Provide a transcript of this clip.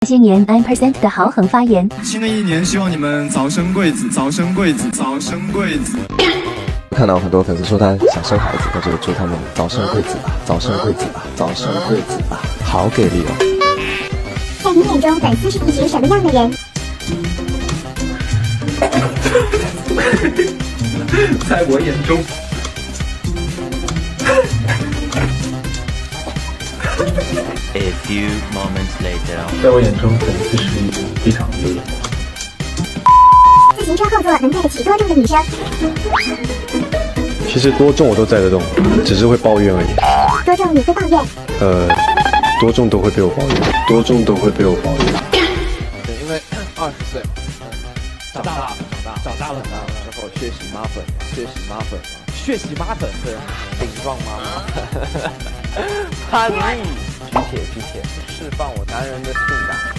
这些年 9% 的豪横发言。 新的一年，希望你们早生贵子，早生贵子，早生贵子。 看到很多粉丝说他想生孩子，那就祝他们早生贵子吧，早生贵子吧，早生贵子吧，好给力哦！ 在你眼中，粉丝是一群什么样的人？ 在我眼中。 A few moments later， 在我眼中，粉丝是一群非常有眼光。 自行车后座能载得起多重的女生？ 其实多重我都载得动，只是会抱怨而已。 多重你会抱怨？ 多重都会被我抱怨，多重都会被我抱怨。 对，因为20岁嘛，长大了之后血洗妈粉，血洗妈粉，对，顶撞妈妈，叛逆，举铁，释放我男人的性感。